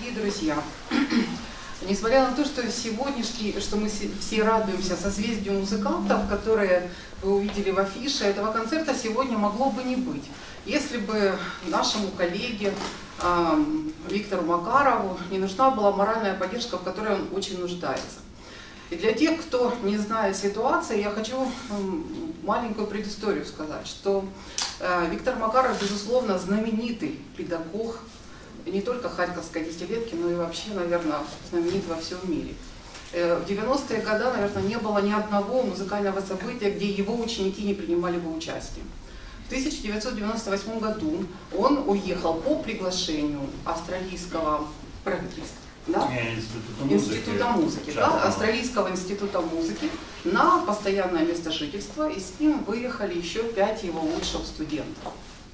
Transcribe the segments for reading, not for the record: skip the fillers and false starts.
Дорогие друзья, несмотря на то, что что мы все радуемся созвездию музыкантов, которые вы увидели в афише, этого концерта сегодня могло бы не быть, если бы нашему коллеге Виктору Макарову не нужна была моральная поддержка, в которой он очень нуждается. И для тех, кто не знает ситуации, я хочу маленькую предысторию сказать, что Виктор Макаров, безусловно, знаменитый педагог не только Харьковской десятилетки, но и вообще, наверное, знаменит во всем мире. В 90-е годы, наверное, не было ни одного музыкального события, где его ученики не принимали бы участие. В 1998 году он уехал по приглашению австралийского правительства. Да? Института музыки, да? Австралийского института музыки на постоянное место жительства, и с ним выехали еще 5 его лучших студентов.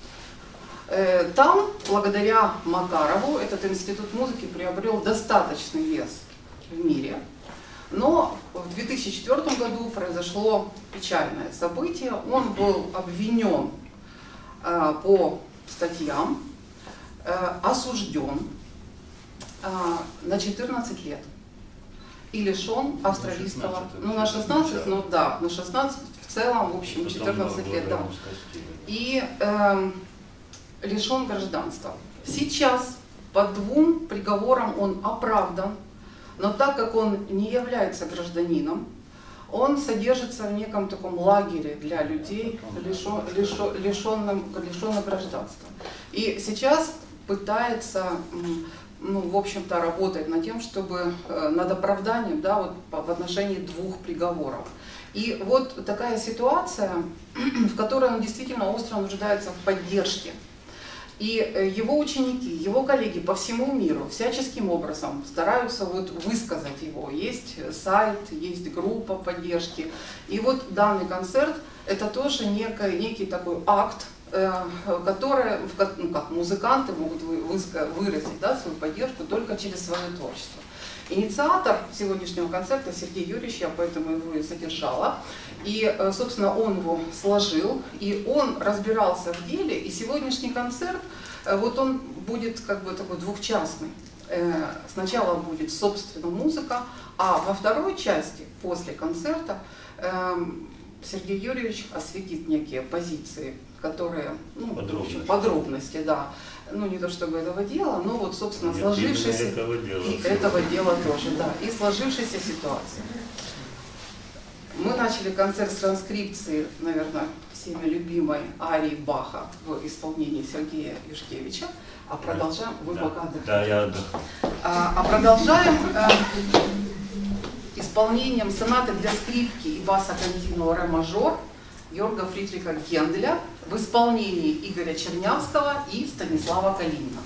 Там, благодаря Макарову, этот институт музыки приобрел достаточный вес в мире, но в 2004 году произошло печальное событие. Он был обвинен по статьям, осужден на 14 лет и лишен австралийского, на 16, ну да, на 16 в целом, в общем, 14 лет, да, и лишен гражданства. Сейчас по 2 приговорам он оправдан, но так как он не является гражданином, он содержится в неком таком лагере для людей, лишенных гражданства. И сейчас пытается, ну, в общем-то, работать над тем, чтобы над оправданием, да, вот, в отношении 2 приговоров. И вот такая ситуация, в которой он действительно остро нуждается в поддержке. И его ученики, его коллеги по всему миру всяческим образом стараются вот высказать его. Есть сайт, есть группа поддержки. И вот данный концерт — это тоже некий такой акт, который, ну, как музыканты могут выразить, да, свою поддержку только через свое творчество. Инициатор сегодняшнего концерта Сергей Юрьевич, я поэтому его и задержала. И, собственно, он его сложил, и он разбирался в деле, и сегодняшний концерт, вот он будет как бы такой двухчастный. Сначала будет, собственно, музыка, а во второй части, после концерта, Сергей Юрьевич осветит некие позиции, которые, ну, подробности, да, ну, не то чтобы этого дела, но вот, собственно, сложившейся, этого дела тоже, да, и сложившейся ситуации. Мы начали концерт с транскрипции, наверное, всеми любимой арии Баха в исполнении Сергея Юшкевича, а продолжаем, вы пока отдыхаете. Да, я отдыхаю. А продолжаем исполнением сонаты для скрипки и баса континуо ре мажор Георга Фридриха Генделя в исполнении Игоря Чернявского и Станислава Калинина.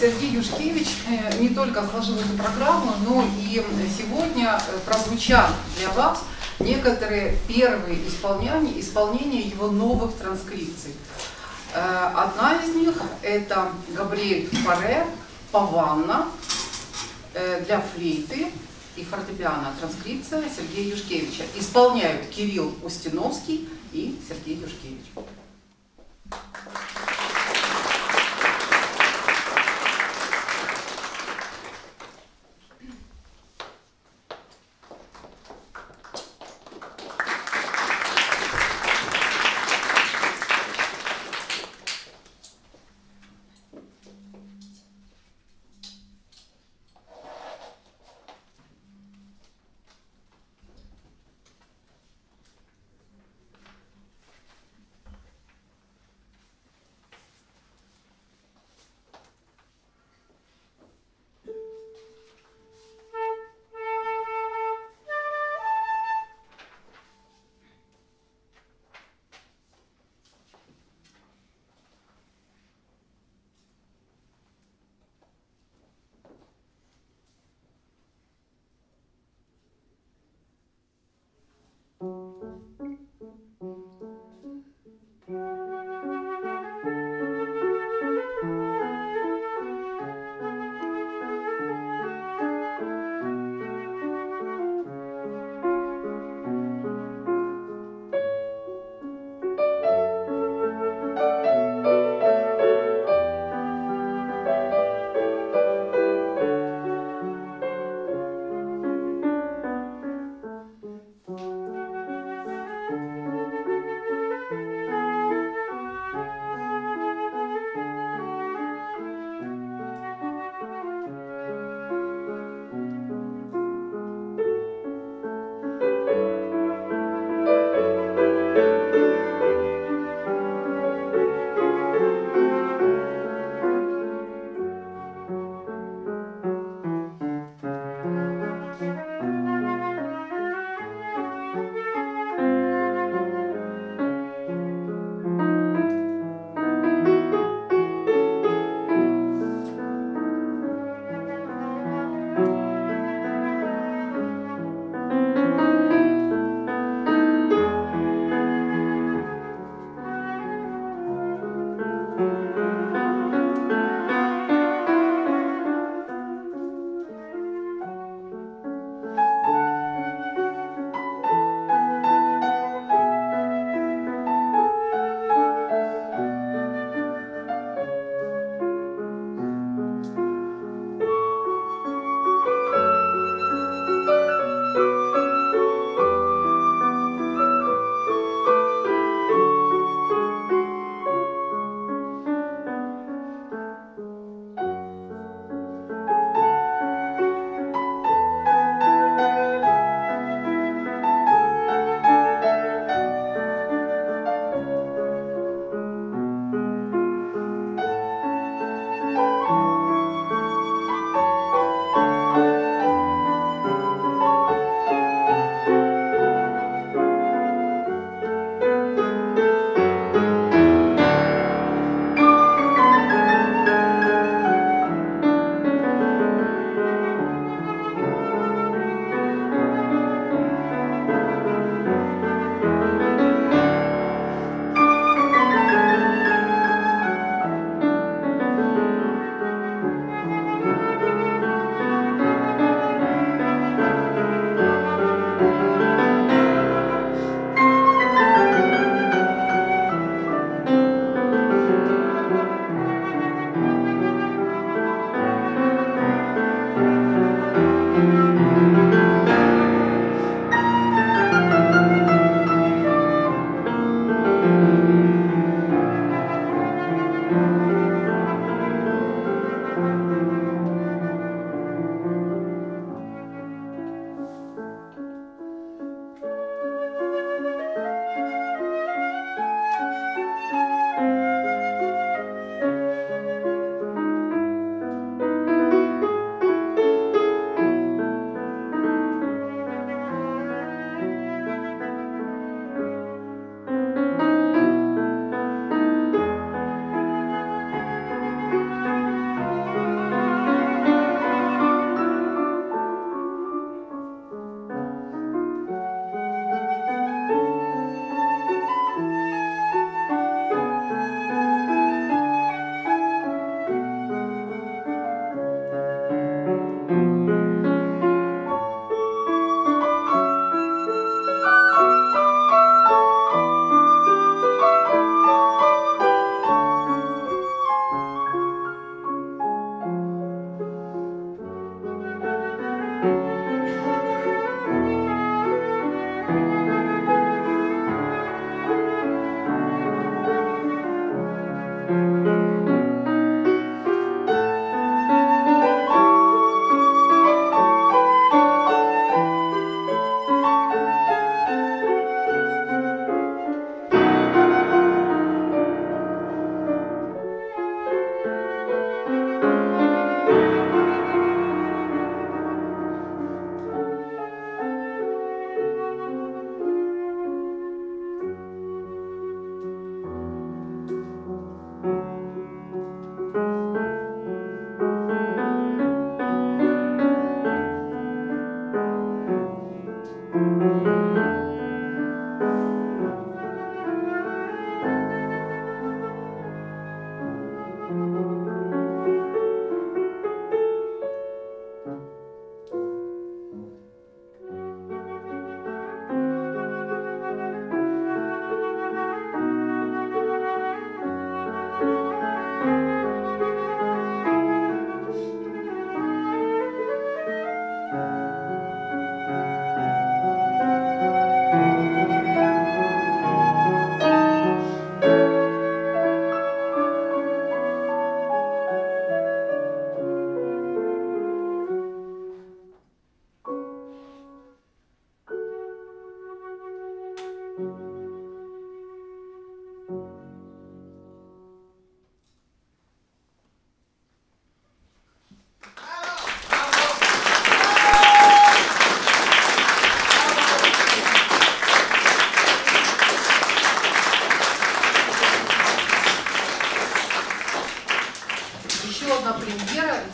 Сергей Юшкевич не только сложил эту программу, но и сегодня прозвучат для вас некоторые первые исполнения его новых транскрипций. Одна из них – это Габриэль Фаре «Паванна» для флейты и фортепиано. Транскрипция Сергея Юшкевича. Исполняют Кирилл Устиновский и Сергей Юшкевич.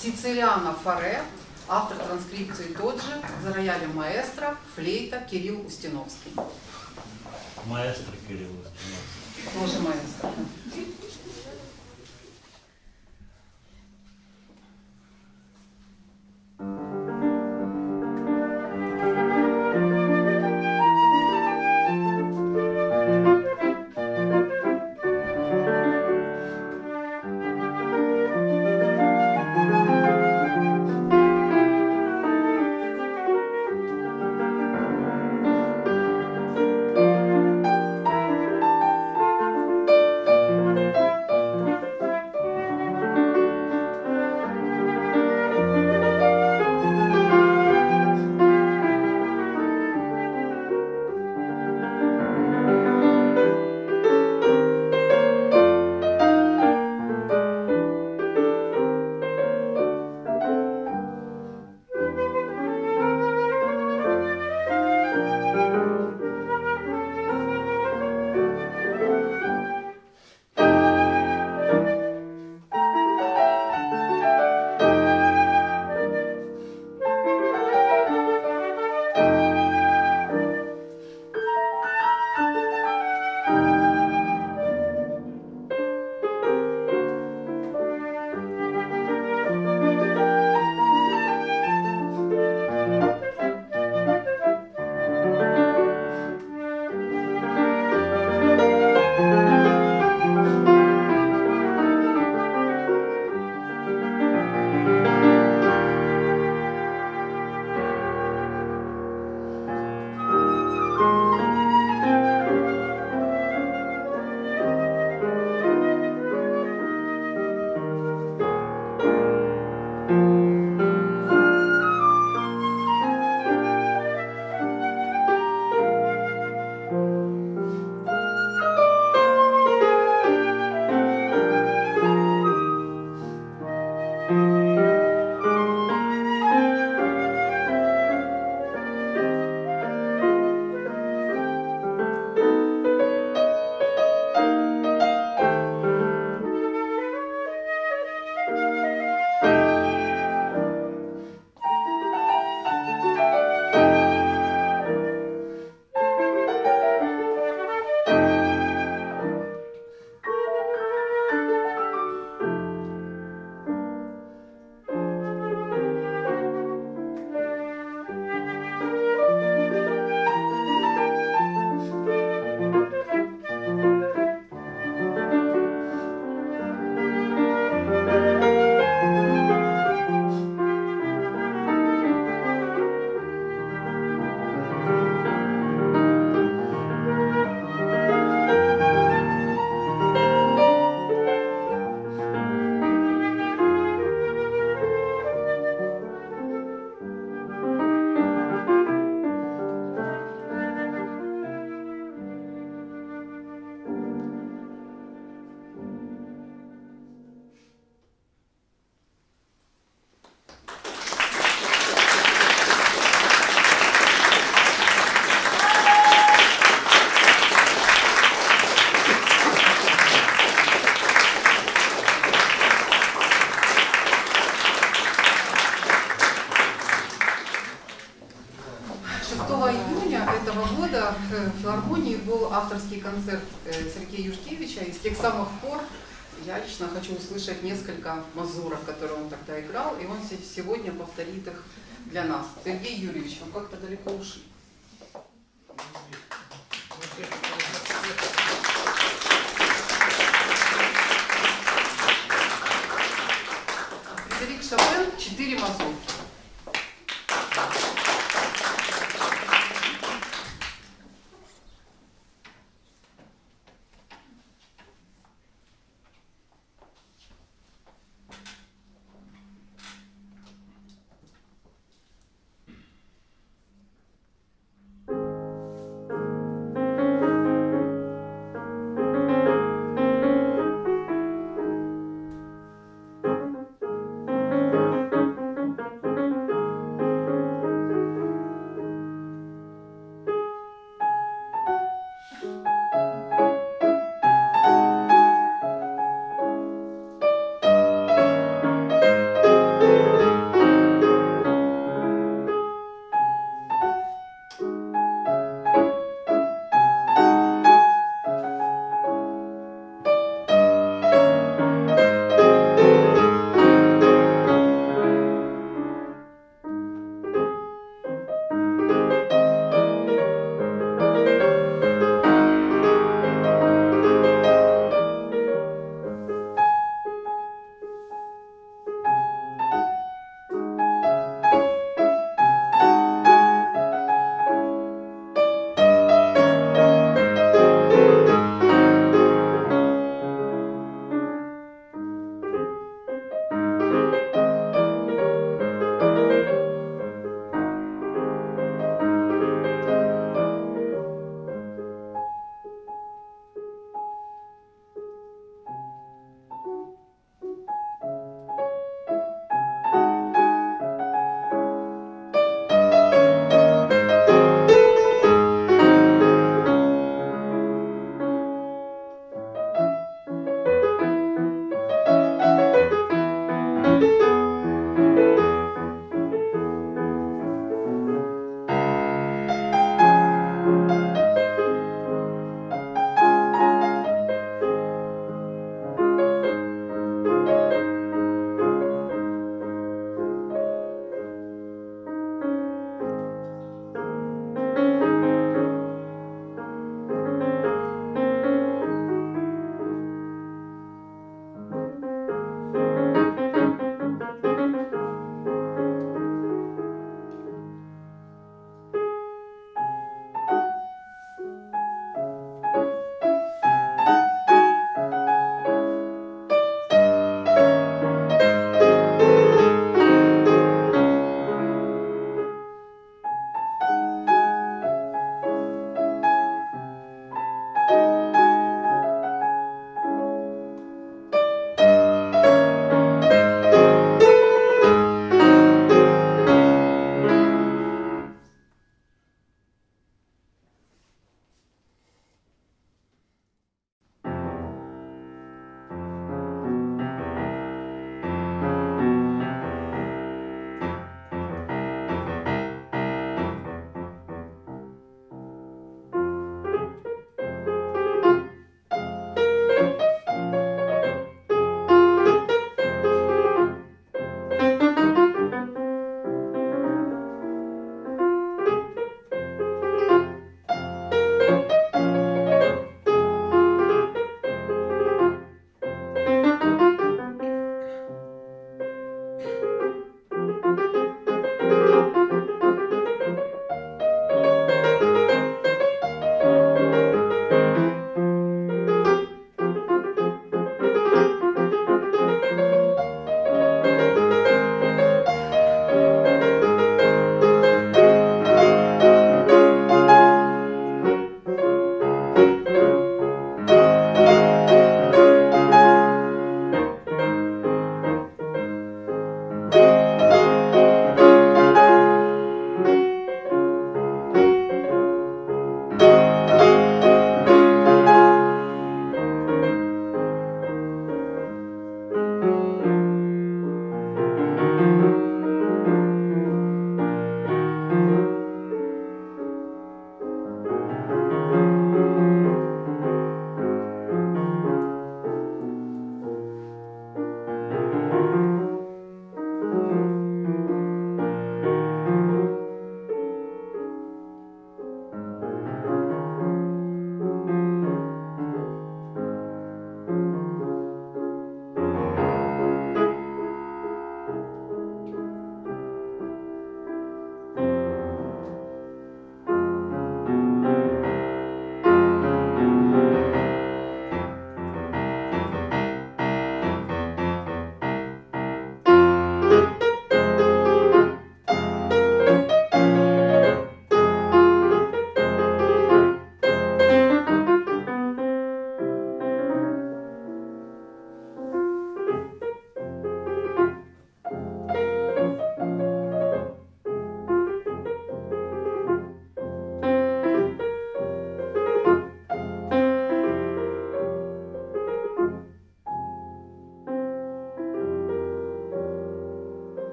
Сицилиано Форе, автор транскрипции тот же, за роялем маэстро, флейта Кирилл Устиновский. Маэстро Кирилл Устиновский. Тоже маэстро. В филармонии был авторский концерт Сергея Юшкевича, и с тех самых пор я лично хочу услышать несколько мазурок, которые он тогда играл, и он сегодня повторит их для нас. Сергей Юрьевич, он как-то далеко ушли. Фредерик Шопен, 4 мазурки.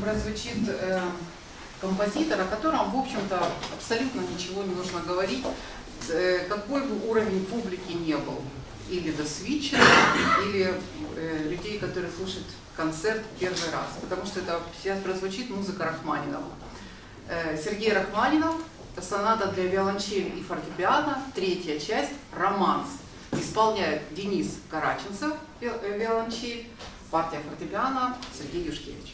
прозвучит композитор, о котором, в общем-то, абсолютно ничего не нужно говорить, какой бы уровень публики не был. Или досвидченных, или людей, которые слушают концерт первый раз. Потому что это сейчас прозвучит музыка Рахманинова. Сергей Рахманинов, это соната для виолончели и фортепиано, третья часть, романс. Исполняет Денис Караченцев, виолончель, партия фортепиано Сергей Юшкевич.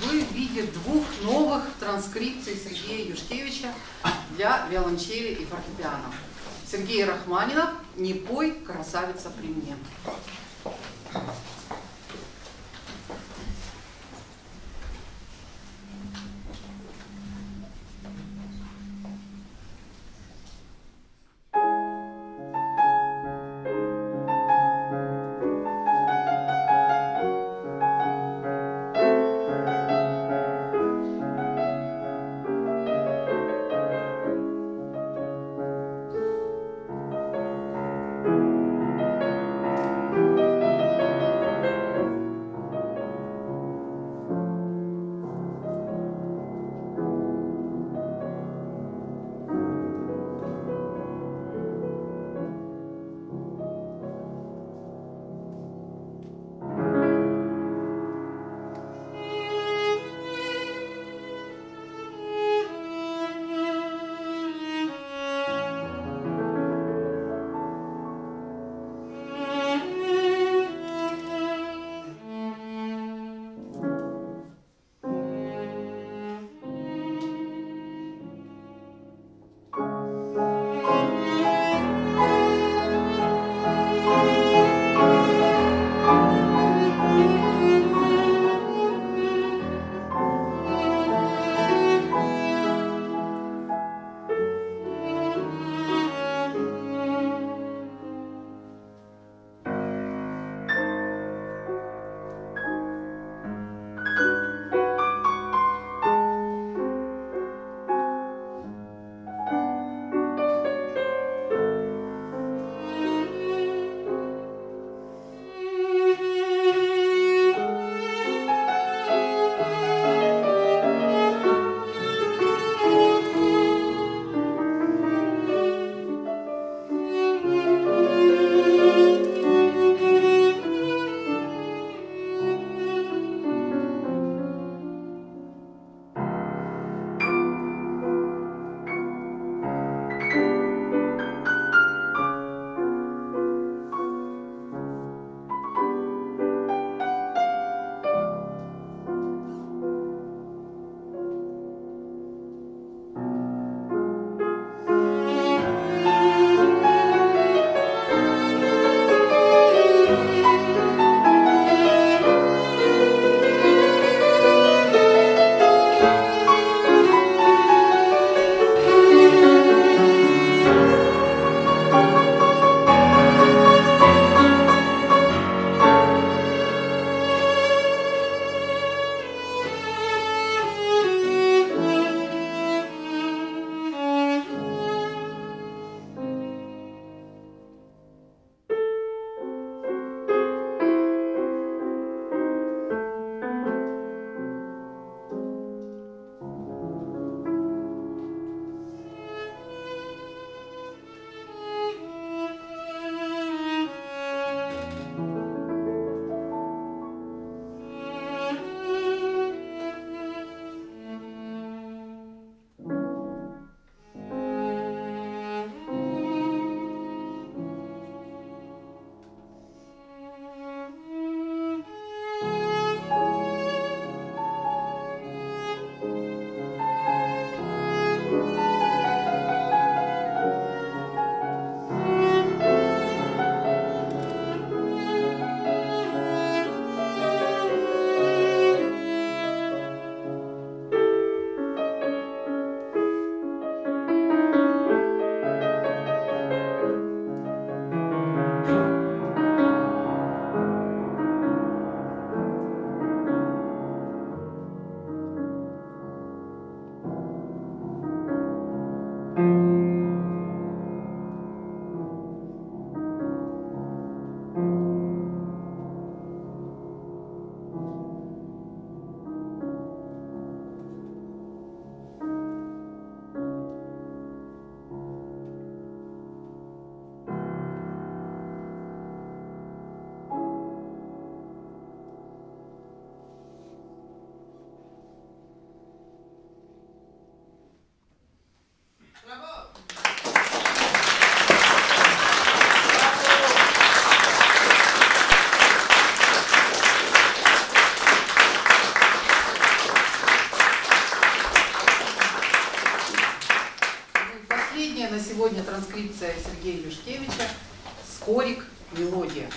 вы в виде двух новых транскрипций Сергея Юшкевича для виолончели и фортепиано. Сергей Рахманинов «Не пой, красавица, при мне». сегодня транскрипция Сергея Юшкевича «Скорик. Мелодия».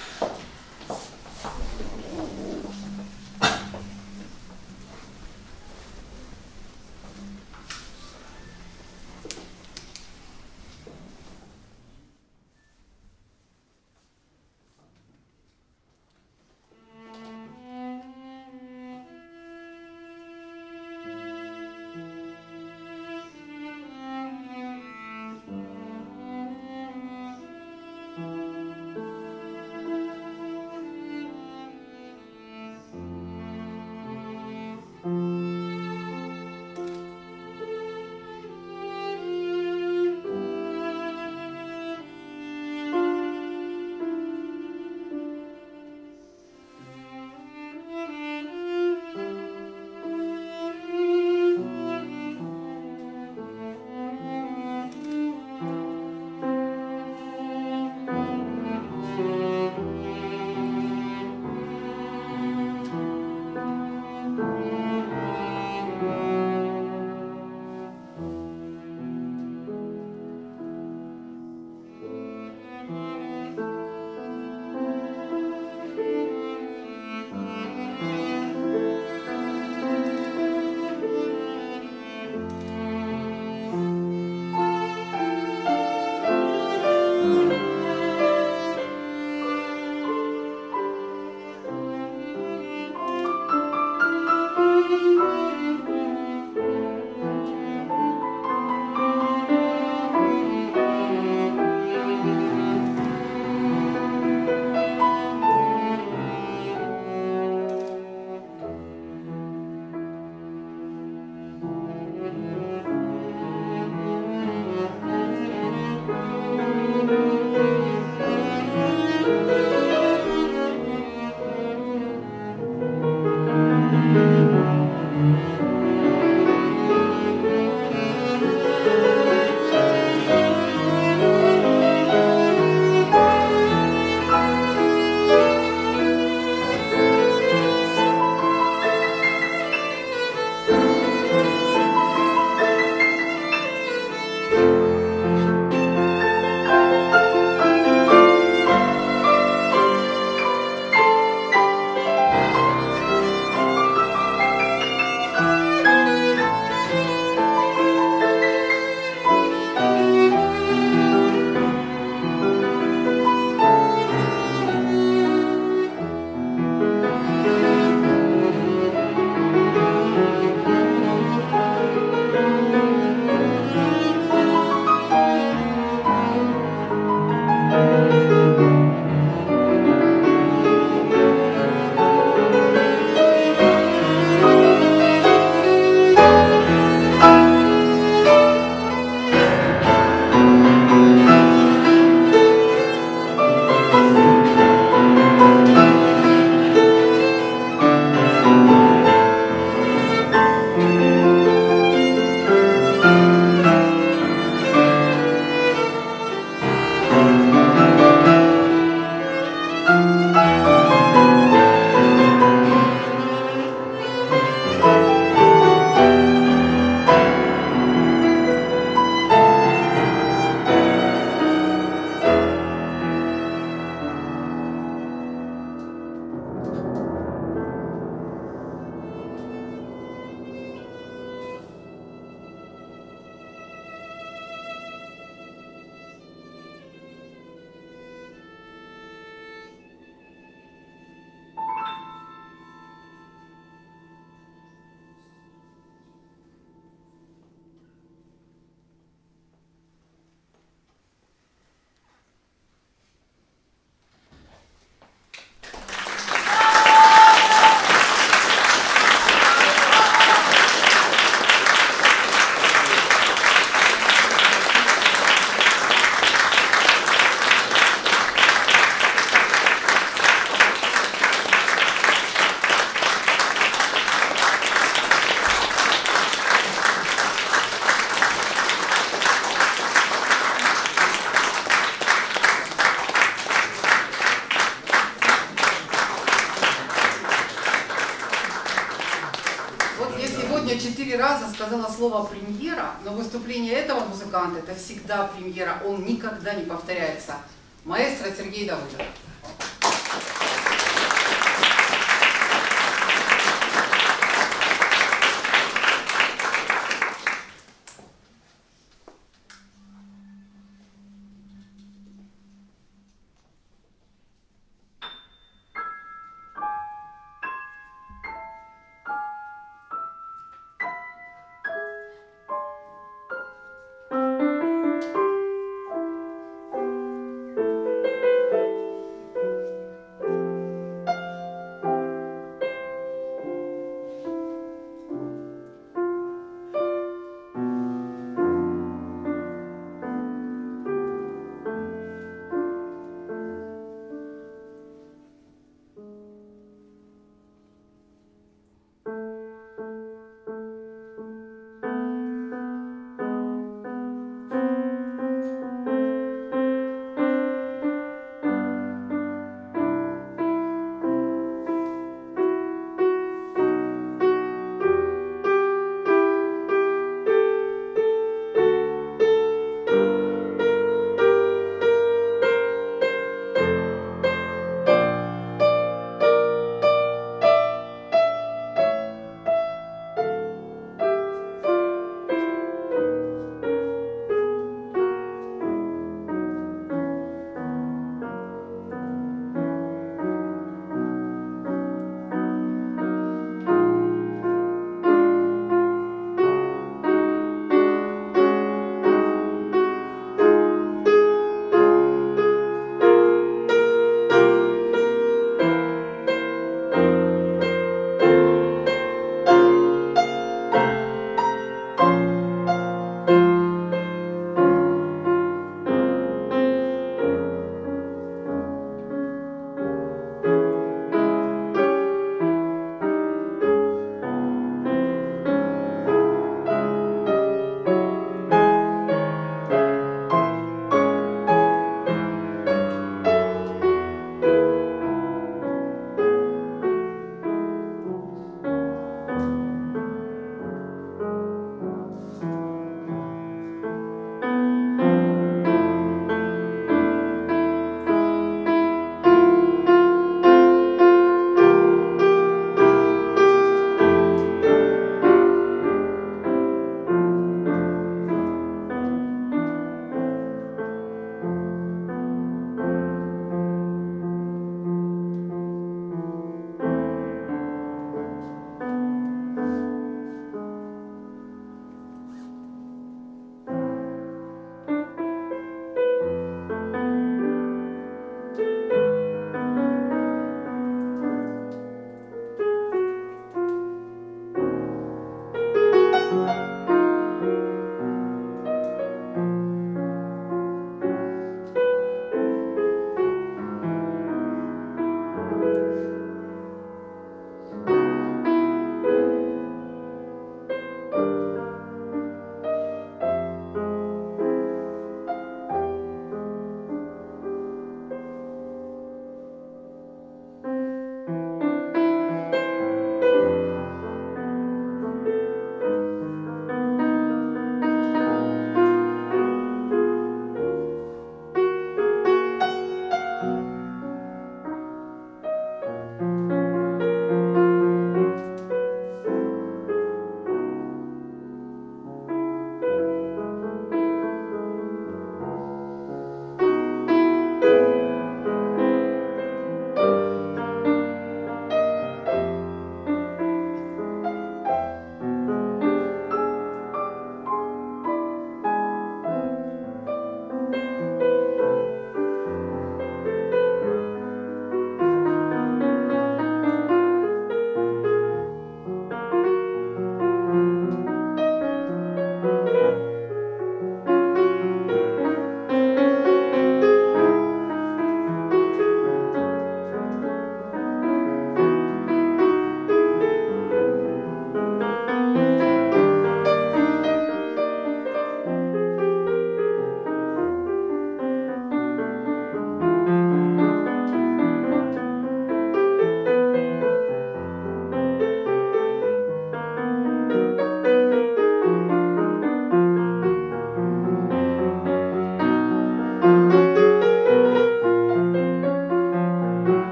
сегодня 4 раза сказала слово «премьера», но выступление этого музыканта – это всегда премьера, он никогда не повторяется. Маэстро Сергей Давыдов.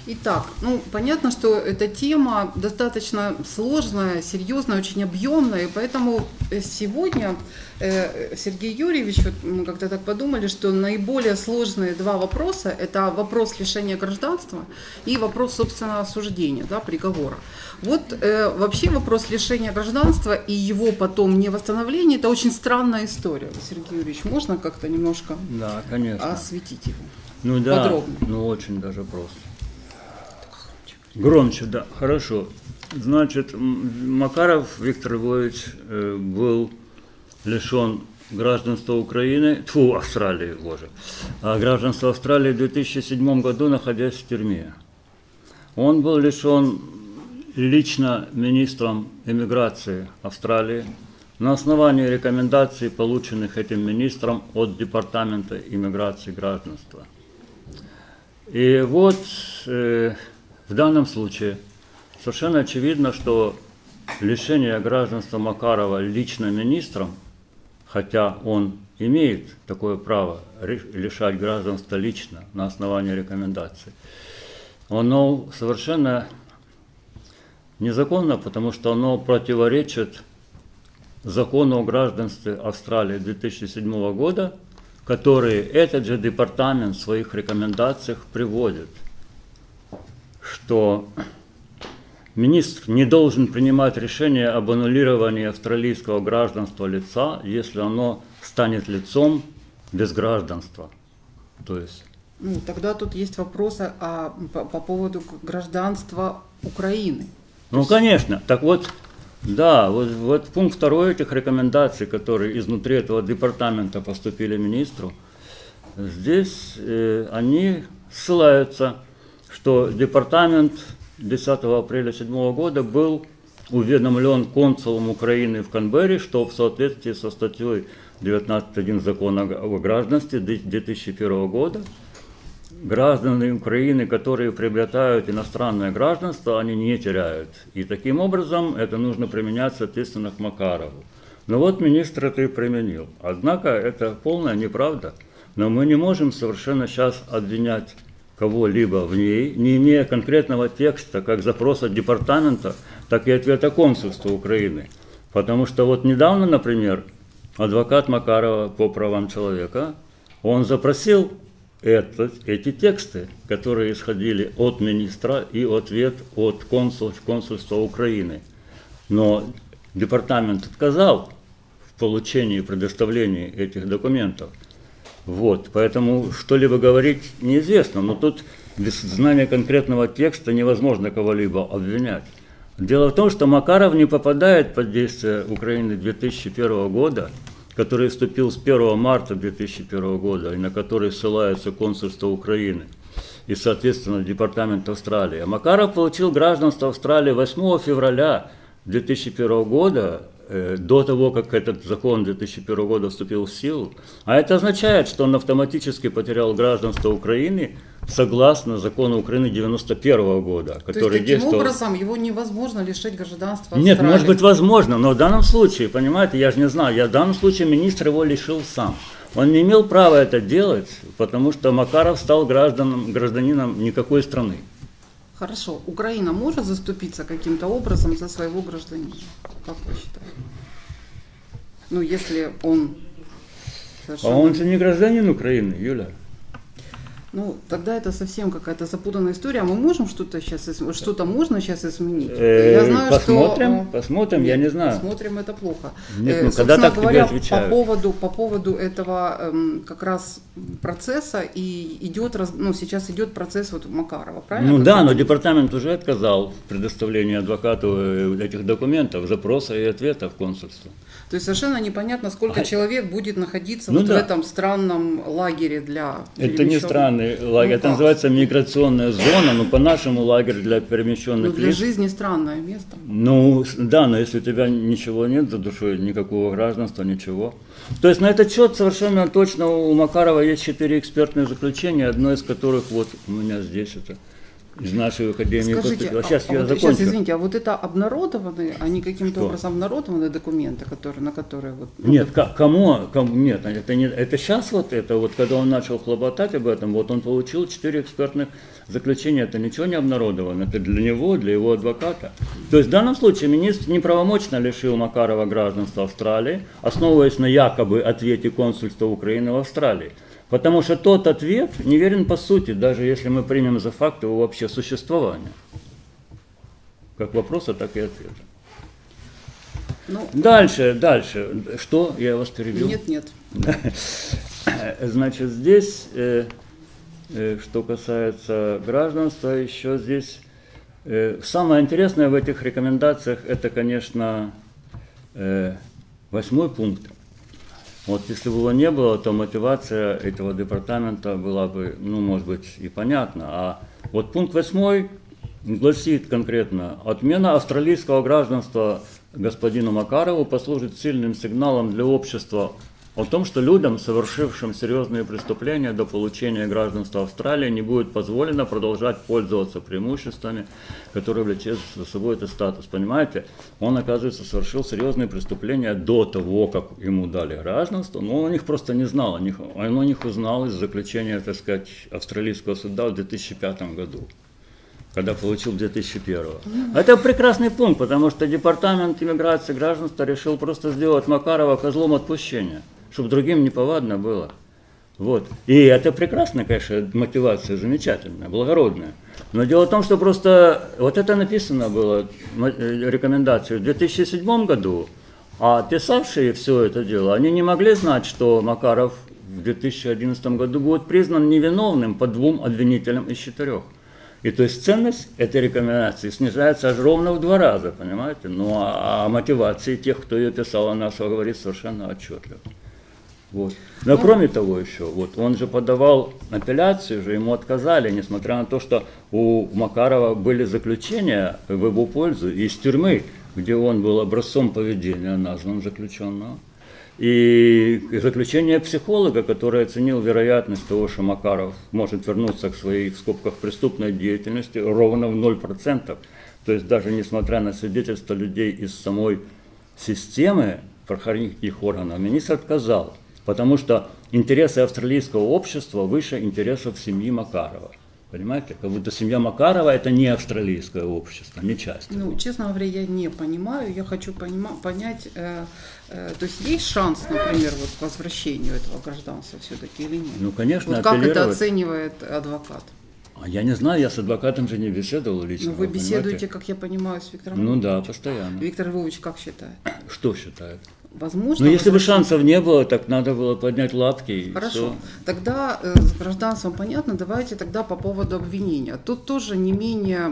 Итак, ну, понятно, что эта тема достаточно сложная, серьезная, очень объемная, и поэтому сегодня Сергей Юрьевич, вот мы как-то так подумали, что наиболее сложные два вопроса – это вопрос лишения гражданства и вопрос собственного осуждения, да, приговора. Вот вообще вопрос лишения гражданства и его потом невосстановления – это очень странная история. Сергей Юрьевич, можно как-то немножко осветить его? Ну да, подробно? Ну очень даже просто. Громче, да, хорошо. Значит, Макаров Виктор Львович был лишен гражданства Украины, Австралии, боже, гражданства Австралии в 2007 году, находясь в тюрьме. Он был лишен лично министром иммиграции Австралии на основании рекомендаций, полученных этим министром от Департамента иммиграции и гражданства. И вот в данном случае совершенно очевидно, что лишение гражданства Макарова лично министром, хотя он имеет такое право лишать гражданства лично на основании рекомендаций, оно совершенно незаконно, потому что оно противоречит закону о гражданстве Австралии 2007 года, который этот же департамент в своих рекомендациях приводит, что министр не должен принимать решение об аннулировании австралийского гражданства лица, если оно станет лицом без гражданства. То есть... Ну, тогда тут есть вопросы по поводу гражданства Украины. Ну, конечно. Так вот, да, вот пункт 2 этих рекомендаций, которые изнутри этого департамента поступили министру, здесь они ссылаются, что департамент 10 апреля 2007 года был уведомлен консулом Украины в Канберре, что в соответствии со статьей 19.1 Закона о гражданстве 2001 года граждане Украины, которые приобретают иностранное гражданство, они не теряют. И таким образом это нужно применять, соответственно, к Макарову. Но вот министр это и применил. Однако это полная неправда. Но мы не можем совершенно сейчас обвинять кого-либо в ней, не имея конкретного текста, как запроса департамента, так и ответа консульства Украины. Потому что вот недавно, например, адвокат Макарова по правам человека, он запросил эти тексты, которые исходили от министра, и ответ от консульства Украины. Но департамент отказал в получении и предоставлении этих документов. Вот, поэтому что-либо говорить неизвестно, но тут без знания конкретного текста невозможно кого-либо обвинять. Дело в том, что Макаров не попадает под действие Украины 2001 года, который вступил с 1 марта 2001 года, и на который ссылается консульство Украины и, соответственно, Департамент Австралии. А Макаров получил гражданство Австралии 8 февраля 2001 года, до того, как этот закон 2001 года вступил в силу. А это означает, что он автоматически потерял гражданство Украины согласно закону Украины 91 года, который действовал. То есть, таким образом, его невозможно лишить гражданства Нет, Австралии? может быть, возможно, но в данном случае, понимаете, я же не знаю, в данном случае министр его лишил сам. Он не имел права это делать, потому что Макаров стал гражданином никакой страны. Хорошо. Украина может заступиться каким-то образом за своего гражданина? Как вы считаете? Ну, если он... А он же не гражданин Украины, Юля. Ну, тогда это совсем какая-то запутанная история. Мы можем что-то можно сейчас изменить? Я знаю, посмотрим, я не знаю. Посмотрим, это плохо. Нет, ну, когда так тебе отвечают. По поводу этого как раз процесса и сейчас идет процесс вот Макарова, правильно? Ну да, но департамент уже отказал в предоставлении адвокату этих документов, запроса и ответа в консульство. То есть совершенно непонятно, сколько человек будет находиться в этом странном лагере для перемещенных. Это не странный лагерь, это называется миграционная зона, но по-нашему лагерь для перемещенных лиц. Для жизни странное место. Ну да, но если у тебя ничего нет за душой, никакого гражданства, ничего. То есть на этот счет совершенно точно у Макарова есть 4 экспертные заключения, одно из которых вот у меня здесь это из нашей академии Скажите, поступило. Сейчас я вот, закончу. сейчас, извините, а вот это обнародованные, они каким-то Что? образом обнародованные документы, на которые вот... Нет, кому? Нет, это сейчас вот когда он начал хлопотать об этом, вот он получил 4 экспертных заключения, это ничего не обнародовано, это для него, для его адвоката. То есть в данном случае министр неправомочно лишил Макарова гражданства Австралии, основываясь на якобы ответе консульства Украины в Австралии. Потому что тот ответ неверен по сути, даже если мы примем за факт его вообще существования. Как вопроса, так и ответа. Ну, Дальше. Что? Я вас перебил? Нет. Значит, здесь, что касается гражданства, еще здесь самое интересное в этих рекомендациях, это, конечно, 8 пункт. Вот если бы его не было, то мотивация этого департамента была бы, может быть, и понятна. А вот пункт 8 гласит конкретно: отмена австралийского гражданства господину Макарову послужит сильным сигналом для общества о том, что людям, совершившим серьезные преступления до получения гражданства Австралии, не будет позволено продолжать пользоваться преимуществами, которые влечет за собой этот статус. Понимаете, он, оказывается, совершил серьезные преступления до того, как ему дали гражданство, но он о них просто не знал. Он о них узнал из заключения, так сказать, австралийского суда в 2005 году. Когда получил 2001. Это прекрасный пункт, потому что департамент иммиграции и гражданства решил просто сделать Макарова козлом отпущения, чтобы другим неповадно было. Вот. И это прекрасная, конечно, мотивация, замечательная, благородная. Но дело в том, что просто вот это написано было, рекомендацию, в 2007 году, а писавшие все это дело, они не могли знать, что Макаров в 2011 году будет признан невиновным по 2 обвинителям из 4. И то есть ценность этой рекомендации снижается аж ровно в 2 раза, понимаете? Ну а мотивации тех, кто ее писал, она говорит совершенно отчетливо. Вот. Но кроме того еще, вот он же подавал апелляцию, же ему отказали, несмотря на то, что у Макарова были заключения в его пользу из тюрьмы, где он был образцом поведения назван заключенного. И заключение психолога, который оценил вероятность того, что Макаров может вернуться к своей, в скобках, преступной деятельности, ровно в 0%. То есть даже несмотря на свидетельства людей из самой системы правоохранительных органов, министр отказал, потому что интересы австралийского общества выше интересов семьи Макарова. Понимаете, как будто семья Макарова это не австралийское общество, не часть. Ну, честно говоря, я не понимаю, я хочу понять, то есть есть шанс, например, вот к возвращению этого гражданства все-таки или нет? Ну, конечно, вот как это оценивает адвокат? А я не знаю, я с адвокатом же не беседовал лично. Ну, вы беседуете, как я понимаю, с Виктором Львовичем? Львовичем? Ну да, постоянно. Виктор Львович как считает? Что считает? Возможно. Ну, если бы шансов не было, так надо было поднять лапки и Хорошо. все. Тогда с гражданством понятно. Давайте тогда по поводу обвинения. Тут тоже не менее,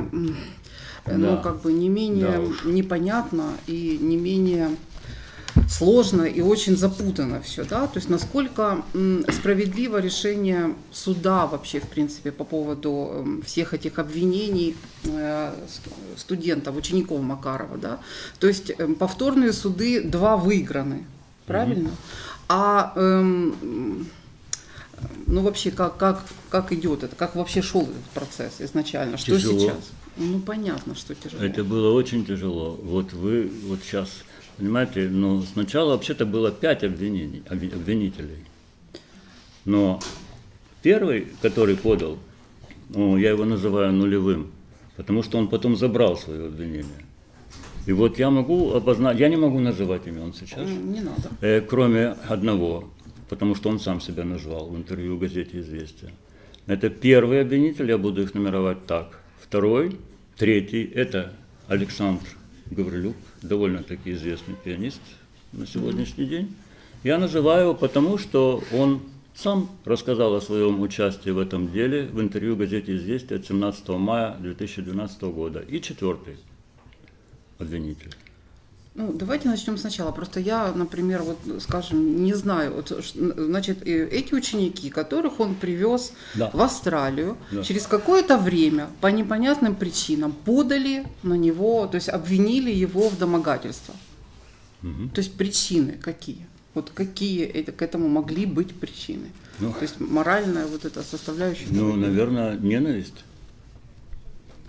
не менее непонятно и не менее сложно и очень запутано все, да, то есть насколько справедливо решение суда вообще, в принципе, по поводу всех этих обвинений студентов, учеников Макарова, да, то есть повторные суды 2 выиграны, правильно? А вообще как идет это, как вообще шел этот процесс изначально, что тяжело. Сейчас? Ну понятно, что тяжело. Это было очень тяжело. Вот вы вот сейчас, понимаете, сначала вообще-то было 5 обвинителей. Но первый, который подал, я его называю нулевым, потому что он потом забрал свое обвинение. И вот я могу обозначить, я не могу называть имен сейчас. Не надо. Кроме одного, потому что он сам себя назвал в интервью в газете «Известия». Это первый обвинитель, я буду их нумеровать так. Второй, третий, это Александр Гаврилюк, довольно-таки известный пианист на сегодняшний день. Я называю его потому, что он сам рассказал о своем участии в этом деле в интервью в газете «Известия» от 17 мая 2012 года. И 4-й обвинитель. Ну, давайте начнем сначала. Просто я, например, вот, скажем, не знаю, значит, эти ученики, которых он привез в Австралию, через какое-то время по непонятным причинам подали на него, то есть обвинили его в домогательстве. То есть причины какие? Вот какие к этому могли быть причины? То есть моральная вот эта составляющая. Ну, наверное, ненависть.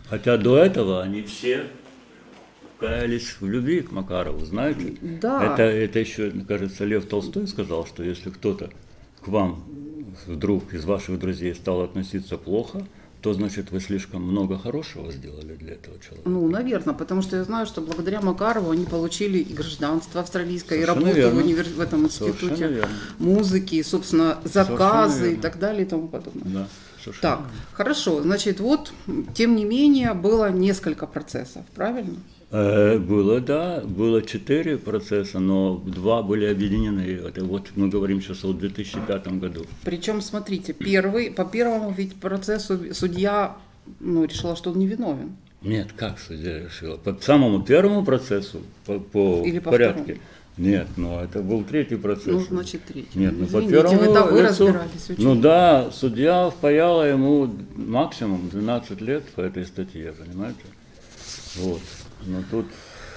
Хотя до этого они все каялись в любви к Макарову, знаете? Да. Это еще, кажется, Лев Толстой сказал, что если кто-то к вам вдруг из ваших друзей стал относиться плохо, то, значит, вы слишком много хорошего сделали для этого человека. Ну, наверное, потому что я знаю, что благодаря Макарову они получили и гражданство австралийское, Совершенно и работу верно. в этом институте Совершенно верно. музыки, и, собственно, заказы и верно. так далее и тому подобное. Да, совершенно Так, верно. хорошо, значит, вот, тем не менее, было несколько процессов, правильно? Было, да, было 4 процесса, но 2 были объединены. Это вот мы говорим сейчас о 2005 году. Причем, смотрите, по первому ведь процессу судья решила, что он невиновен. Нет, как судья решила? По самому первому процессу, по Или по порядке. второму? Нет, ну это был 3-й процесс. Ну, значит, третий. Нет, ну по Извините, первому вы лицу- разбирались очень. Ну да, судья впаяла ему максимум 12 лет по этой статье, понимаете? Вот. Но тут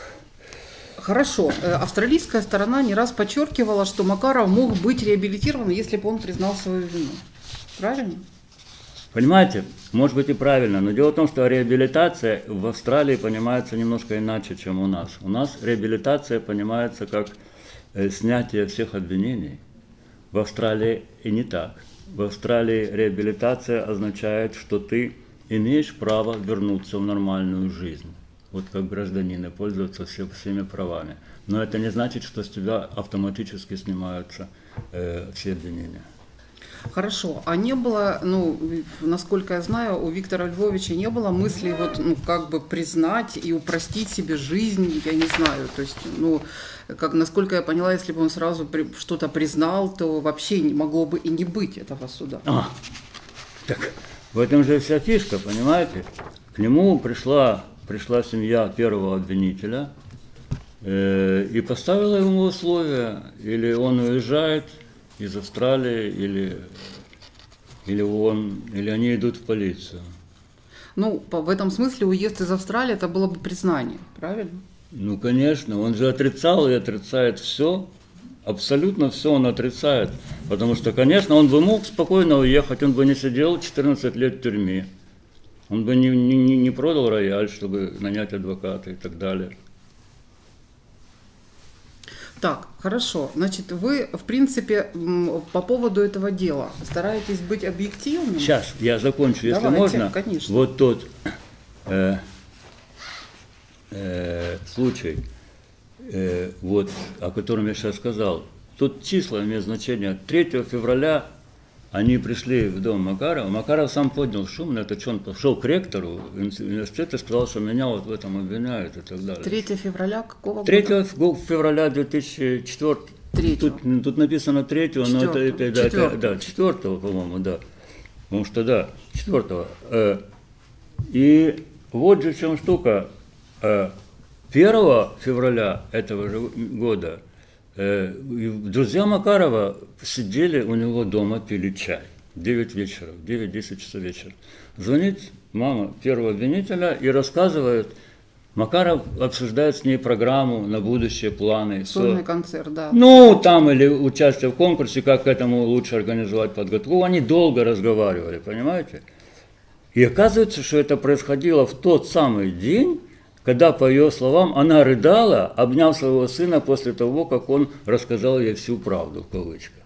Хорошо. Австралийская сторона не раз подчеркивала, что Макаров мог быть реабилитирован, если бы он признал свою вину. Правильно? понимаете, может быть и правильно, но дело в том, что реабилитация в Австралии понимается немножко иначе, чем у нас. У нас реабилитация понимается как снятие всех обвинений. В Австралии и не так. В Австралии реабилитация означает, что ты имеешь право вернуться в нормальную жизнь. Вот как гражданин и пользоваться всеми правами. Но это не значит, что с тебя автоматически снимаются все обвинения. Хорошо. А не было, насколько я знаю, у Виктора Львовича не было мысли как бы признать и упростить себе жизнь, я не знаю. То есть, насколько я поняла, если бы он сразу что-то признал, то вообще не могло бы и не быть этого суда. Так в этом же вся фишка, понимаете? К нему пришла семья первого обвинителя и поставила ему условия: или он уезжает из Австралии, или они идут в полицию. В этом смысле уезд из Австралии это было бы признание, правильно? Ну, конечно, он же отрицал и отрицает все, абсолютно все он отрицает, потому что, конечно, он бы мог спокойно уехать, он бы не сидел 14 лет в тюрьме, он бы не продал рояль, чтобы нанять адвоката и так далее. Так, хорошо. Значит, вы, в принципе, по поводу этого дела стараетесь быть объективным? Сейчас, я закончу, если Давайте, можно. конечно. Вот тот случай, о котором я сейчас сказал, тут числа имеют значение. 3 февраля они пришли в дом Макарова. Макаров сам поднял шум, на это что он пошел к ректору университета и сказал, что меня вот в этом обвиняют и так далее. 3 февраля какого 3 года? февраля 2004. Тут написано 3, но это 4, по-моему, да. Потому что, да, 4. И вот же в чем штука. 1 февраля этого же года друзья Макарова сидели у него дома, пили чай. 9-10 часов вечера. Звонит мама первого обвинителя и рассказывает, Макаров обсуждает с ней программу на будущее, планы. Сольный концерт, да. Там или участие в конкурсе, как к этому лучше организовать подготовку. Они долго разговаривали, понимаете? И оказывается, что это происходило в тот самый день, когда, по ее словам, она рыдала, обняв своего сына после того, как он рассказал ей всю правду, в кавычках.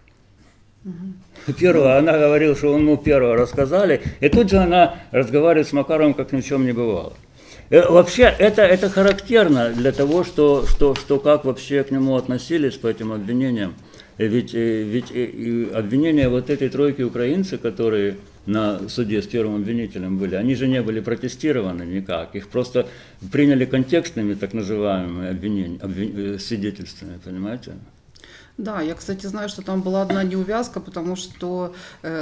Первое, она говорила, что ему первое рассказали, и тут же она разговаривает с Макаровым, как ни в чем не бывало. Вообще, это характерно для того, что как вообще к нему относились по этим обвинениям. Ведь обвинения вот этой тройки украинцев, которые на суде с первым обвинителем были, они же не были протестированы никак. Их просто приняли контекстными, так называемыми свидетельствами, понимаете? Да, я, кстати, знаю, что там была одна неувязка, потому что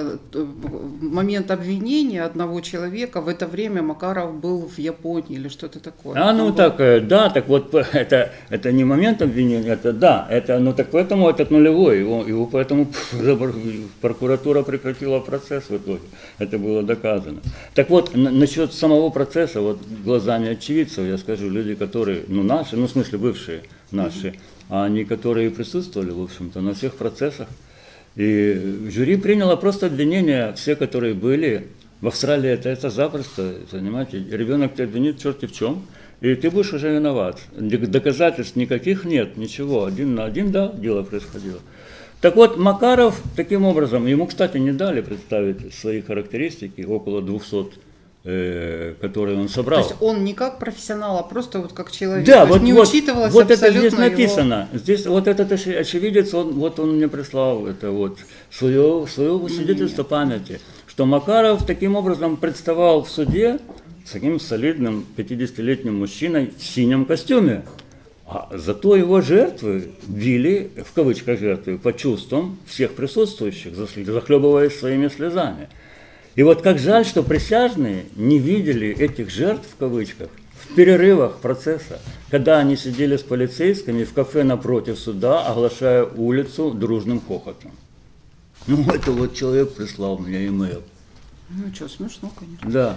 в момент обвинения одного человека в это время Макаров был в Японии или что-то такое. Так вот, это не момент обвинения, так поэтому этот нулевой, его поэтому прокуратура прекратила процесс в итоге, это было доказано. Так вот, насчет самого процесса, вот глазами очевидцев, я скажу, люди, которые, наши, в смысле бывшие наши, а они, которые присутствовали, в общем-то, на всех процессах. И жюри приняло просто обвинения, все, которые были, В Австралии это запросто, понимаете, ребенок тебя обвинит черти в чем, и ты будешь уже виноват. Доказательств никаких нет, ничего, 1 на 1, да, дело происходило. Так вот, Макаров таким образом, ему, кстати, не дали представить свои характеристики, около 200, которые он собрал. То есть он не как профессионал, а просто вот как человек. Да, вот, не учитывалось вот абсолютно это здесь написано. Его... Здесь вот этот очевидец, он мне прислал это вот свое свидетельство памяти, что Макаров таким образом представал в суде с таким солидным 50-летним мужчиной в синем костюме. А зато его жертвы били, в кавычках жертвы, по чувствам всех присутствующих, захлебываясь своими слезами. И вот как жаль, что присяжные не видели этих жертв, в кавычках, в перерывах процесса, когда они сидели с полицейскими в кафе напротив суда, оглашая улицу дружным хохотом. Ну, это вот человек прислал мне имейл. Ну, что, смешно, конечно. Да.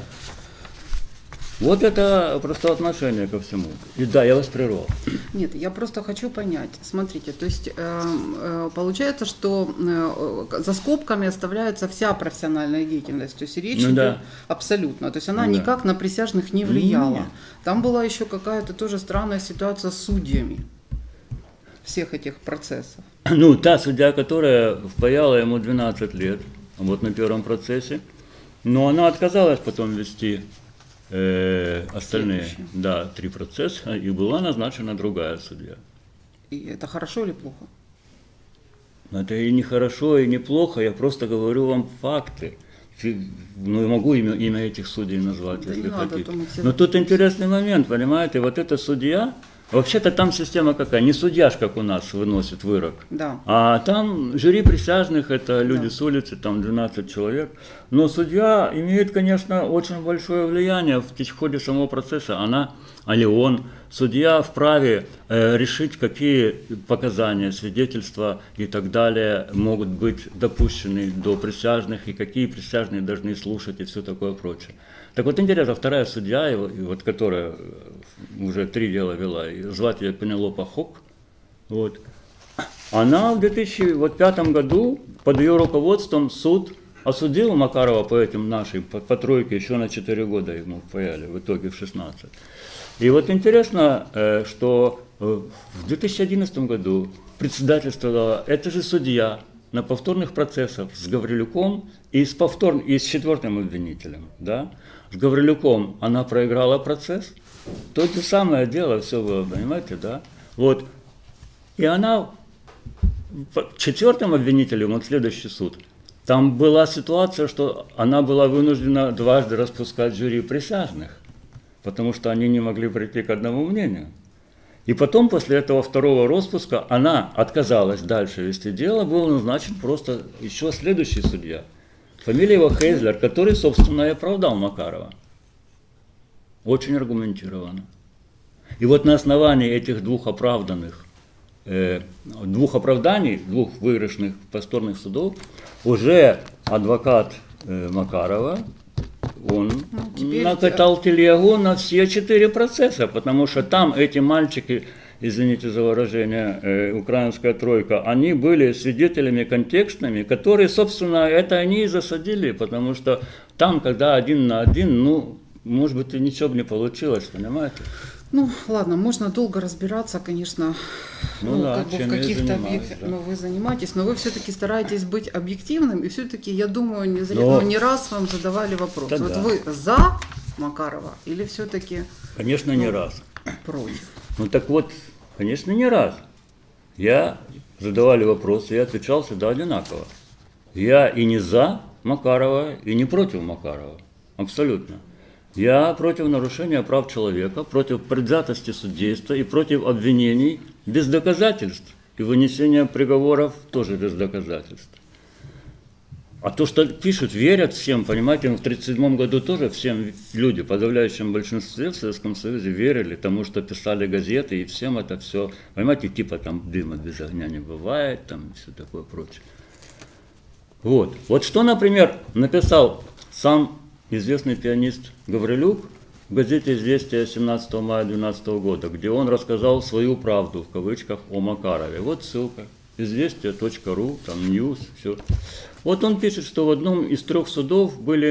Вот это просто отношение ко всему. И да, я вас прервал. Нет, я просто хочу понять. Смотрите, то есть получается, что за скобками оставляется вся профессиональная деятельность. То есть речь идет абсолютно. То есть она никак на присяжных не влияла. Нет. Там была еще какая-то тоже странная ситуация с судьями всех этих процессов. Ну, та судья, которая впаяла ему 12 лет, вот на первом процессе, но она отказалась потом вести остальные, да, 3 процесса, и была назначена другая судья. И это хорошо или плохо? Это и не хорошо, и не плохо, я просто говорю вам факты. Ну, я могу имя этих судей назвать, да, если хотите. Но тут интересный момент, понимаете, вот эта судья, вообще-то там система какая, не судья, как у нас, выносит вырок, да. А там жюри присяжных, это люди с улицы, там 12 человек. Но судья имеет, конечно, очень большое влияние в ходе самого процесса. Он, судья вправе решить, какие показания, свидетельства и так далее могут быть допущены до присяжных, и какие присяжные должны слушать, и все такое прочее. Так вот, интересно, вторая судья, вот, которая уже 3 дела вела, звать ее Пенелопа Хок, вот, она в 2005 году под ее руководством суд осудил Макарова по этим по тройке еще на 4 года ему впаяли, в итоге в 16. И вот интересно, что в 2011 году председательствовала эта же судья на повторных процессах с Гаврилюком и с 4-м обвинителем, да. С Гаврилюком она проиграла процесс, то же самое дело, все было, понимаете, да? Вот. И она 4-м обвинителем, вот следующий суд, там была ситуация, что она была вынуждена дважды распускать жюри присяжных, потому что они не могли прийти к одному мнению. И потом, после этого 2-го распуска, она отказалась дальше вести дело, был назначен просто еще следующий судья. Фамилия его Хейзлер, который, собственно, и оправдал Макарова. Очень аргументированно. И вот на основании этих 2 оправданий, 2 выигрышных повторных судов, уже адвокат Макарова, он накатал телегу на все 4 процесса, потому что там эти мальчики, извините за выражение, украинская тройка, они были свидетелями контекстными, которые, собственно, это они и засадили, потому что там, когда 1 на 1, ну, может быть, и ничего бы не получилось, понимаете? Ну, ладно, можно долго разбираться, конечно, да, как бы в каких-то объектах, да. Но вы занимаетесь, но вы все-таки стараетесь быть объективным, и все-таки, я думаю, не раз вам задавали вопрос. Вот да. Вы за Макарова или все-таки... Конечно, не раз. Против. Ну так вот, конечно, не раз. Задавали вопросы, я отвечал всегда одинаково. Я и не за Макарова, и не против Макарова. Абсолютно. Я против нарушения прав человека, против предвзятости судейства и против обвинений без доказательств и вынесения приговоров тоже без доказательств. А то, что пишут, верят всем, понимаете, в 1937 году тоже всем люди, в подавляющем большинстве в Советском Союзе верили тому, что писали газеты, и всем это все, понимаете, типа там дыма без огня не бывает, там и все такое прочее. Вот что, например, написал сам известный пианист Гаврилюк в газете «Известия» 17 мая 2012 года, где он рассказал свою правду, в кавычках, о Макарове. Вот ссылка, известия.ру, там news, все. Вот он пишет, что в одном из 3 судов были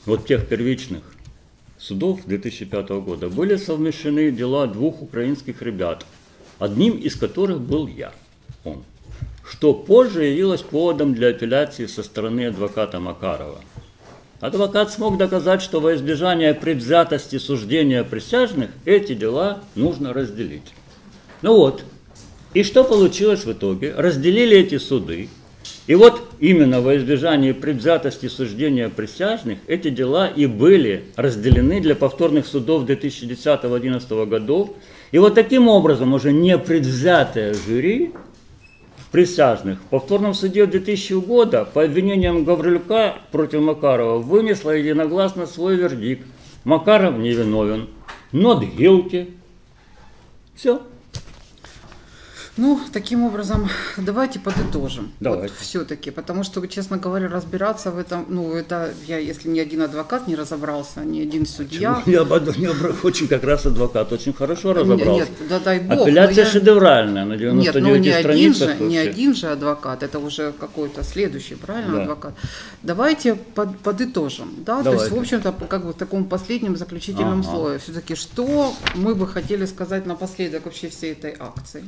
вот тех первичных судов 2005 года были совмещены дела двух украинских ребят, одним из которых был я, он, что позже явилось поводом для апелляции со стороны адвоката Макарова. Адвокат смог доказать, что во избежание предвзятости суждения присяжных эти дела нужно разделить. Ну вот, и что получилось в итоге? Разделили эти суды. И вот именно во избежание предвзятости суждения присяжных эти дела и были разделены для повторных судов 2010-2011 годов. И вот таким образом уже непредвзятое жюри присяжных в повторном суде 2000 года по обвинениям Гаврилюка против Макарова вынесло единогласно свой вердикт. Макаров невиновен, not guilty. Все. Ну, таким образом, давайте подытожим. Давайте. Вот все-таки, потому что, честно говоря, разбираться в этом, ну, это я, если ни один адвокат не разобрался, ни один судья. Очень как раз адвокат очень хорошо разобрался. Нет, да дай бог. Апелляция шедевральная на 99 нет, страницах. Не один же адвокат, это уже какой-то следующий, правильно, да. Адвокат. Давайте подытожим, да, давайте. То есть, в общем-то, как бы в таком последнем заключительном слое. Все-таки, что мы бы хотели сказать напоследок вообще всей этой акции?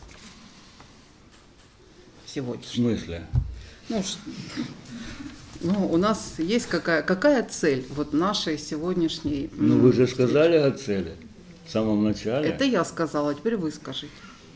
Сегодня. В смысле? Ну, у нас есть какая цель вот нашей сегодняшней... Ну, вы же сказали о цели в самом начале. Это я сказала, теперь вы скажите.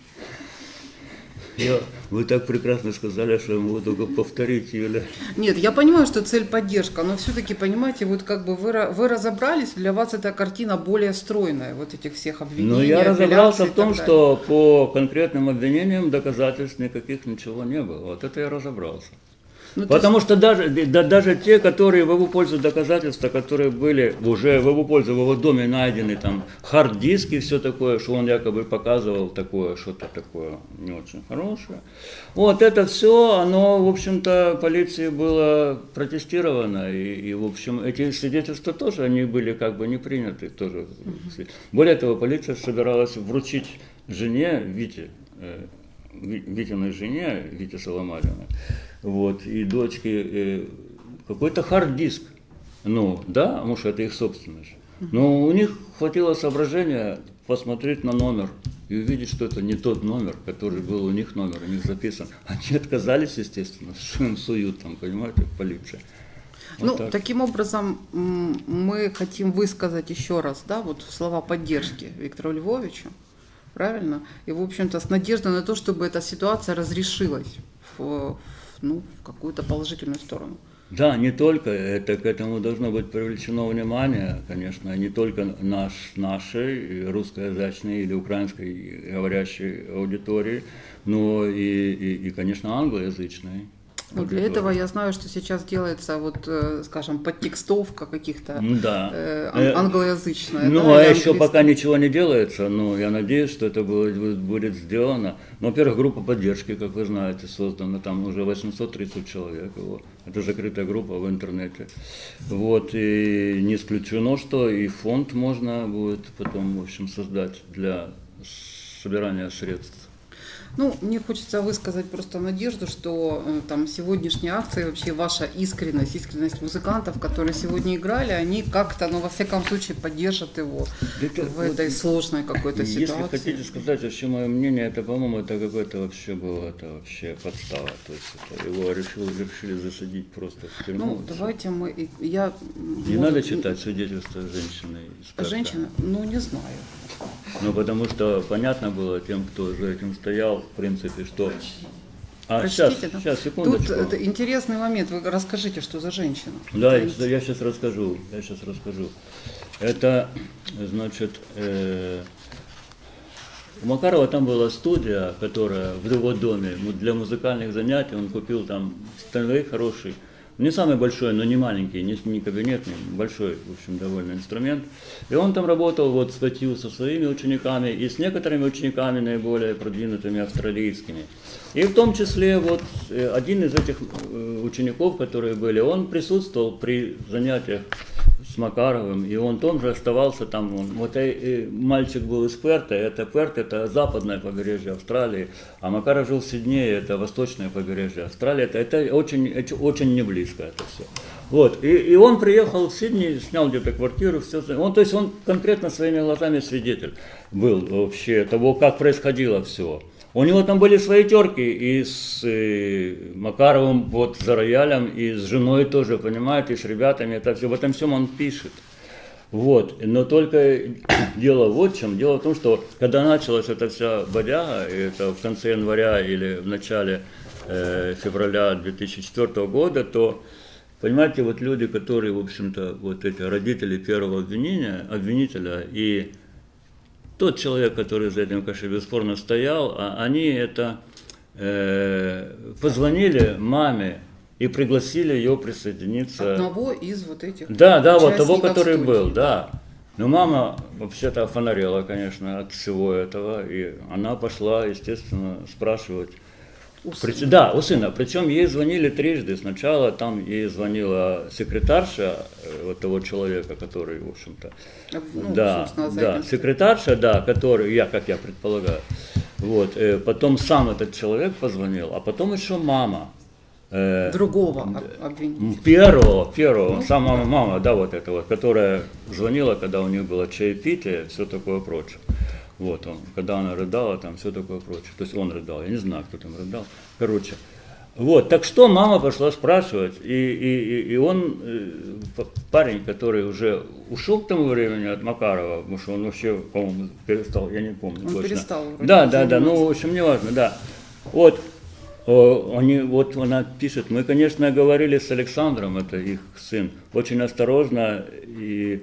Вы так прекрасно сказали, что я могу только повторить, Юля. Нет, я понимаю, что цель поддержка, но все-таки, понимаете, вот как бы вы разобрались, для вас эта картина более стройная, вот этих всех обвинений. Но я разобрался в том, что по конкретным обвинениям доказательств никаких ничего не было. Вот это я разобрался. Ну, потому что даже те, которые в его пользу доказательства, которые были уже в его пользу, в его доме найдены там хард-диски и все такое, что он якобы показывал такое, что-то такое не очень хорошее. Вот это все, оно, в общем-то, полиции было протестировано. И в общем, эти свидетельства тоже, они были как бы не приняты. Тоже. Более того, полиция собиралась вручить жене Витиной жене, Вите Соломатиной, вот, и дочке какой-то хард-диск. Ну, да, может, это их собственность. Но у них хватило соображения посмотреть на номер и увидеть, что это не тот номер, который был у них номер, у них записан. Они отказались, естественно, что им суют там, понимаете, полиция. Вот ну, так. Таким образом, мы хотим высказать еще раз, да, вот слова поддержки Виктору Львовичу. Правильно? И, в общем-то, с надеждой на то, чтобы эта ситуация разрешилась в какую-то положительную сторону. Да, не только, к этому должно быть привлечено внимание, конечно, не только нашей русскоязычной или украинской говорящей аудитории, но и конечно, англоязычной. Ну, для этого я знаю, что сейчас делается, вот, скажем, подтекстовка каких-то англоязычная. Ну, да, а еще пока ничего не делается, но я надеюсь, что это будет сделано. Ну, во-первых, группа поддержки, как вы знаете, создана, там уже 830 человек. Это закрытая группа в интернете. Вот, и не исключено, что и фонд можно будет потом, в общем, создать для собирания средств. Ну, мне хочется высказать просто надежду, что там сегодняшняя акция, вообще ваша искренность музыкантов, которые сегодня играли, они как-то, ну, во всяком случае, поддержат его в этой сложной какой-то ситуации. Если хотите сказать вообще мое мнение, это, по-моему, это какое-то вообще было, это вообще подстава. То есть это его решили засадить просто в тюрьму. Ну, давайте мы, Не надо читать свидетельства женщины. Женщина? Ну, не знаю. Ну, потому что понятно было тем, кто за этим стоял, в принципе, что... Прочтите, сейчас, секундочку. Тут интересный момент, вы расскажите, что за женщина. Да, я сейчас расскажу, Это, значит, у Макарова там была студия, которая в его доме для музыкальных занятий, он купил там стальной хороший, не самый большой, но не маленький, не кабинетный, большой, в общем, довольно инструмент. И он там работал вот статью со своими учениками и с некоторыми учениками наиболее продвинутыми австралийскими. И в том числе вот один из этих учеников, которые были, он присутствовал при занятиях с Макаровым, и он тоже оставался там. Мальчик был из Перта, Перт это западное побережье Австралии, а Макаров жил в Сиднее, это восточное побережье Австралии, это очень не близко это все. Вот, и он приехал в Сидней, снял где-то квартиру, все. То есть он конкретно своими глазами свидетель был вообще того, как происходило все. У него там были свои терки и с Макаровым вот за роялем, и с женой тоже, понимаете, и с ребятами, это все, в этом всем он пишет. Вот, но только дело вот в чем. Дело в том, что когда началась эта вся бодяга, это в конце января или в начале февраля 2004 года, то, понимаете, вот люди, которые, в общем-то, вот эти родители первого обвинителя и тот человек, который за этим, конечно, бесспорно стоял, они позвонили маме и пригласили ее присоединиться. Одного из вот этих. Да, вот того, который студии. Был, да. Но мама вообще-то офонарела, конечно, от всего этого, и она пошла, естественно, спрашивать. У сына. Причем ей звонили трижды. Сначала там ей звонила секретарша вот того человека, который, в общем-то, секретарша, который, как я предполагаю. Вот, потом сам этот человек позвонил, а потом еще мама. Другого обвинителя. Первого, сама мама, вот эта вот, которая звонила, когда у нее было чаепитие, все такое прочее. Вот он, когда она рыдала, там все такое прочее. То есть он рыдал, я не знаю, кто там рыдал. Короче, вот, так что мама пошла спрашивать, и он, парень, который уже ушел к тому времени от Макарова, потому что он вообще, по-моему, перестал, я не помню он точно. Перестал. Да, ну, в общем, неважно, да. Вот, она пишет, мы, конечно, говорили с Александром, это их сын, очень осторожно, и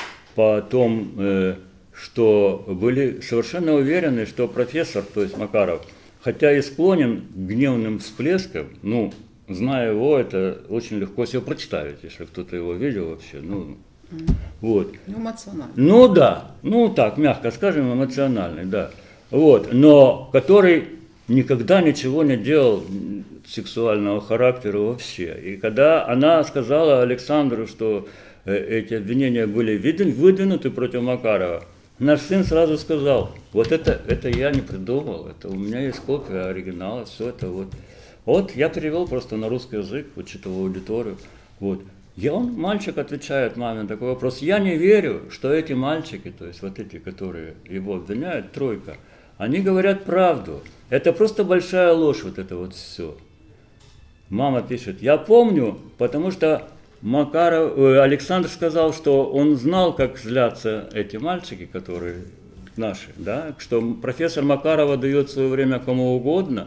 потом... что были совершенно уверены, что профессор, то есть Макаров, хотя и склонен к гневным всплескам, зная его, это очень легко себе представить, если кто-то его видел вообще, вот. Эмоциональный. Так, мягко скажем, эмоциональный, да. Вот, но который никогда ничего не делал сексуального характера вообще. И когда она сказала Александру, что эти обвинения были выдвинуты против Макарова, наш сын сразу сказал, вот это я не придумал, это у меня есть копия оригинала, все это вот. Вот я перевел просто на русский язык, учитывая аудиторию. Вот. Мальчик отвечает маме на такой вопрос, я не верю, что эти мальчики, то есть вот эти, которые его обвиняют, тройка, они говорят правду. Это просто большая ложь, вот это вот все. Мама пишет, я помню, потому что Александр сказал, что он знал, как злятся эти мальчики, которые наши, да, что профессор Макарова дает в свое время кому угодно,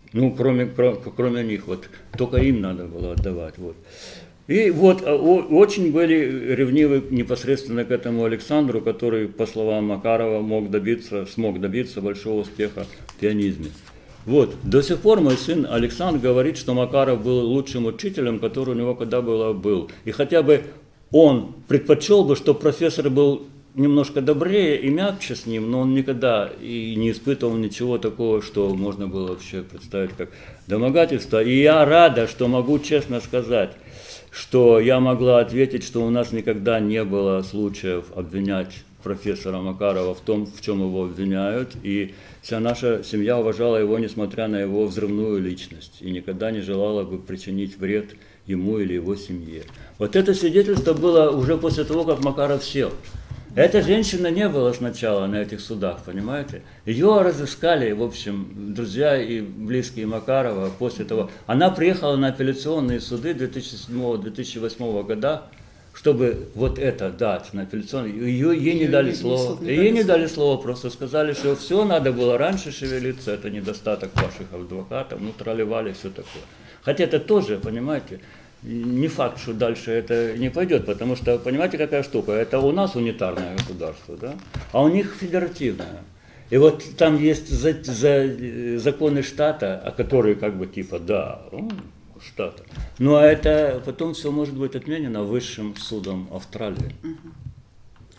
кроме них, вот, только им надо было отдавать. Вот. И вот очень были ревнивы непосредственно к этому Александру, который, по словам Макарова, смог добиться большого успеха в пианизме. Вот, до сих пор мой сын Александр говорит, что Макаров был лучшим учителем, который у него когда-было был. И хотя бы он предпочел бы, что профессор был немножко добрее и мягче с ним, но он никогда и не испытывал ничего такого, что можно было вообще представить как домогательство. И я рада, что могу честно сказать, что я могла ответить, что у нас никогда не было случаев обвинять профессора Макарова в том, в чем его обвиняют, и вся наша семья уважала его, несмотря на его взрывную личность, и никогда не желала бы причинить вред ему или его семье. Вот это свидетельство было уже после того, как Макаров сел. Эта женщина не была сначала на этих судах, понимаете? Ее разыскали, в общем, друзья и близкие Макарова после того. Она приехала на апелляционные суды 2007-2008 года, чтобы вот это дать на апелляционный. Ей не дали слова. Ей не дали слова, просто сказали, что все, надо было раньше шевелиться, это недостаток ваших адвокатов, тролливали, все такое. Хотя это тоже, понимаете, не факт, что дальше это не пойдет, потому что, понимаете, какая штука, это у нас унитарное государство, да, а у них федеративное. И вот там есть законы штата, которые как бы типа, штата. Ну а это потом все может быть отменено высшим судом Австралии.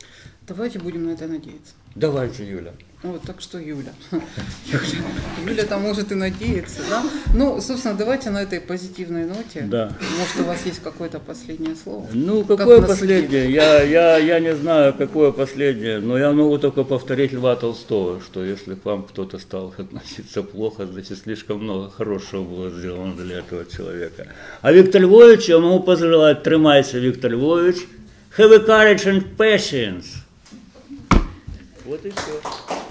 Давайте будем на это надеяться. Давайте, Юля. Вот, так что Юля. Юля-то может и надеяться, да? Ну, собственно, давайте на этой позитивной ноте. Да. Может, у вас есть какое-то последнее слово? Ну, Как какое на суде? последнее? Я не знаю, какое последнее, но я могу только повторить Льва Толстого, что если к вам кто-то стал относиться плохо, значит, слишком много хорошего было сделано для этого человека. А Виктор Львович, я могу пожелать, тримайся, Виктор Львович, have a courage and patience. Вот и все.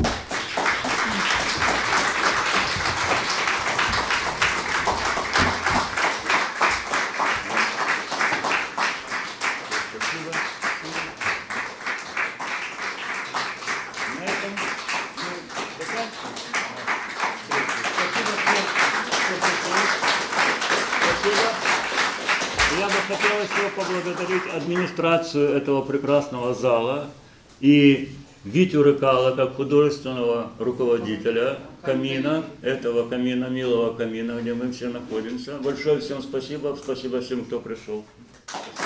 Я бы хотел еще поблагодарить администрацию этого прекрасного зала и Витю Рыкала как художественного руководителя камина, этого камина, милого камина, где мы все находимся. Большое всем спасибо, спасибо всем, кто пришел.